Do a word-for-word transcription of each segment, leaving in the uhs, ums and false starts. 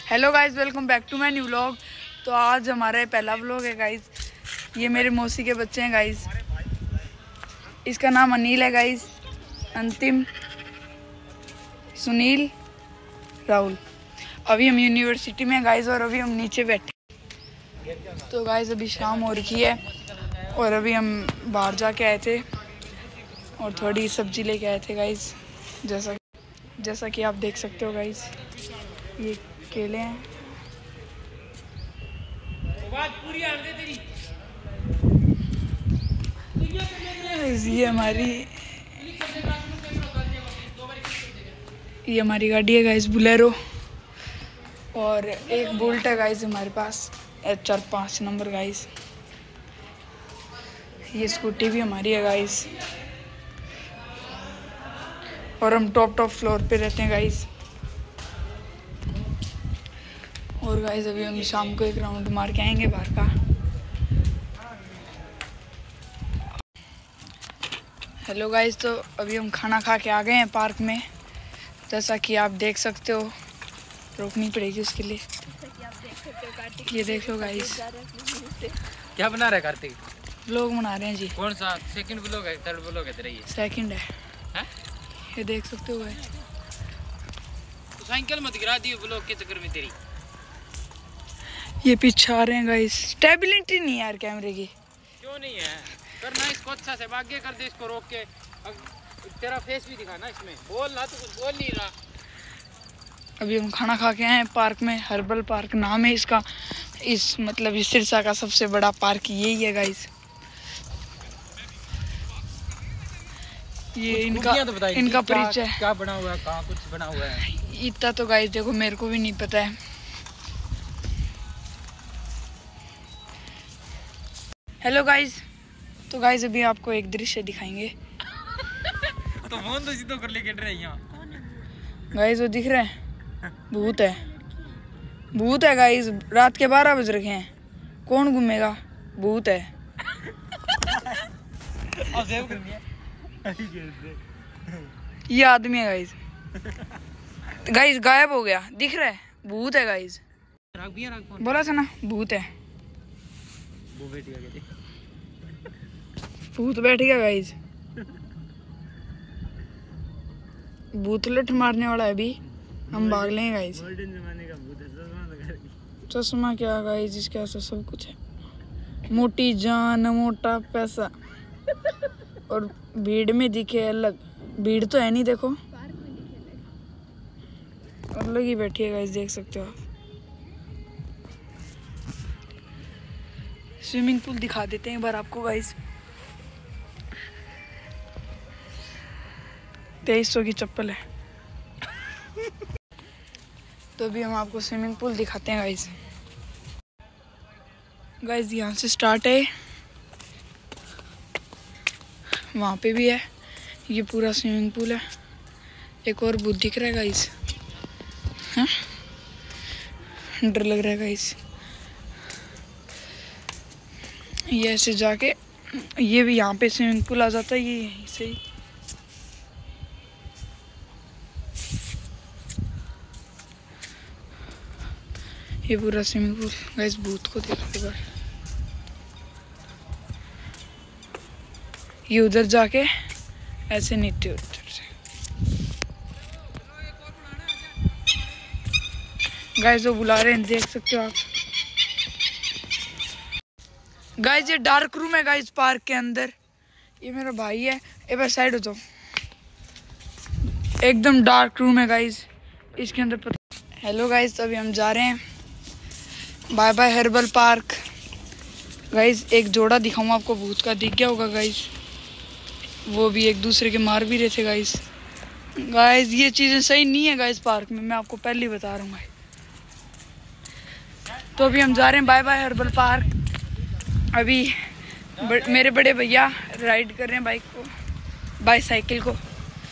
Hello guys, welcome back to my new vlog. तो आज हमारा पहला व्लॉग है गाइस। ये मेरे मौसी के बच्चे हैं गाइस। इसका नाम अनिल है गाइस, अंतिम, सुनील, राहुल। अभी हम यूनिवर्सिटी में गाइस और अभी हम नीचे बैठे। तो गाइस अभी शाम हो रही है और अभी हम बाहर जाके आए थे और थोड़ी सब्जी लेके आए थे गाइस। जैसा जैसा कि आप देख सकते हो गाइस, ये केले हैं। ये हमारी ये हमारी गाड़ी है गाइस, बुलेरो। और एक बुलेट है गाइस हमारे पास, एच आर पाँच नंबर गाइस। ये स्कूटी भी हमारी है गाइस। और हम टॉप टॉप फ्लोर पे रहते हैं गाइस। और गाइस अभी हम शाम को एक राउंड मार के आएंगे बाहर का। हेलो गाइस, तो अभी हम खाना खा के आ गए हैं पार्क में। जैसा कि आप देख सकते हो, रोकनी पड़ेगी उसके लिए। ये देख लो गाइस, क्या बना रहा है कार्तिक? व्लॉग बना रहे हैं जी। कौन सा? सेकंड व्लॉग है, थर्ड व्लॉग है तेरा? ये सेकंड है, है? ये देख सकते हो गाइस। तो साइकिल मत गिरा दियो व्लॉग के चक्कर में तेरी। ये पीछे आ रहे हैं गाइस। स्टेबिलिटी नहीं है यार कैमरे की। क्यों नहीं है? करना इसको अच्छा से, आगे कर दे इसको, रोक के। अब तेरा फेस भी दिखा ना इसमें। बोल ना, तो कुछ बोल नहीं रहा। अभी हम खाना खा के आए हैं पार्क में। हर्बल पार्क नाम है इसका। इस मतलब इस सिरसा का सबसे बड़ा पार्क यही है गाइस। ये इनका तो इनका परिचय क्या, क्या बना हुआ है, कहाँ कुछ बना हुआ है इतना तो गाइस देखो, मेरे को भी नहीं पता है। हेलो गाइस, तो गाइस अभी आपको एक दृश्य दिखाएंगे। तो फोन तो सीधो कर लेके रहे यहाँ गाइस, वो दिख रहा है, भूत है। भूत है गाइस, रात के बारह बज रखे हैं। कौन घूमेगा? भूत है। ये आदमी है गाइस। गाइस गायब हो गया, दिख रहा है, भूत है गाइस। बोला था ना, भूत है। वो बैठ गया, भूत बैठ गया गाइस। भूत लठ मारने वाला है। अभी हम भाग लेंगे गाइस। चश्मा क्या गाइस, इसके ऐसा सब कुछ है। मोटी जान, मोटा पैसा और भीड़ में दिखे अलग। भीड़ तो है नहीं, देखो अलग ही बैठी है गाइस, देख सकते हो आप। स्विमिंग पूल दिखा देते हैं एक बार आपको गाइस। तेईस सौ की चप्पल है। तो अभी हम आपको स्विमिंग पूल दिखाते हैं गाइस। गाइस यहाँ से स्टार्ट है, वहाँ पे भी है। ये पूरा स्विमिंग पूल है। एक और भूत दिख रहा है गाइस। हाँ, डर लग रहा है गाइस। ये ऐसे जाके, ये भी यहाँ पे स्विमिंग पूल आ जाता है। ये यहीं से ही ये पूरा स्विमिंग पूल गाइस। भूत को देखो बार। ये उधर जाके ऐसे नीचे उधर से गाइस, वो बुला रहे हैं, देख सकते हो आप। गाइस ये डार्क रूम है गाइस पार्क के अंदर। ये मेरा भाई है। एक बार साइड हो जाओ। एकदम डार्क रूम है गाइस इसके अंदर। पता हेलो गाइस, अभी हम जा रहे हैं bye bye herbal park. Guys एक जोड़ा दिखाऊं आपको, भूत का, दिख गया होगा गाइस। वो भी एक दूसरे के मार भी रहे थे गाइस। गाइस ये चीजें सही नहीं है गाइस पार्क में, मैं आपको पहले ही बता रहा हूँ। तो अभी हम जा रहे हैं बाय बाय हर्बल पार्क। अभी ब, मेरे बड़े भैया राइड कर रहे हैं बाइक को, बाईसाइकिल को।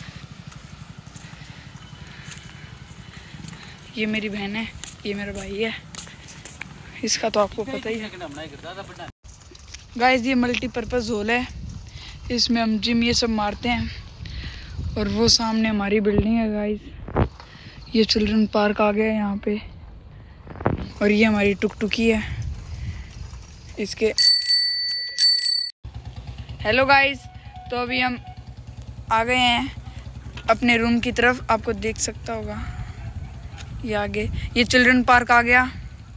ये मेरी बहन है, ये मेरा भाई है। इसका तो आपको पता ही है गाइस। ये मल्टीपर्पज़ हॉल है, इसमें हम जिम ये सब मारते हैं। और वो सामने हमारी बिल्डिंग है गाइस। ये चिल्ड्रन पार्क आ गया है यहाँ पे। और ये हमारी टुकटुकी है इसके। हेलो गाइस, तो अभी हम आ गए हैं अपने रूम की तरफ। आपको देख सकता होगा ये आगे, ये चिल्ड्रन पार्क आ गया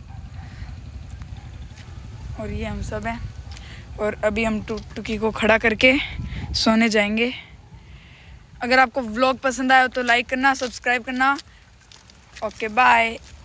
और ये हम सब हैं। और अभी हम टुकटुकी को खड़ा करके सोने जाएंगे। अगर आपको व्लॉग पसंद आया हो तो लाइक करना, सब्सक्राइब करना। Okay bye.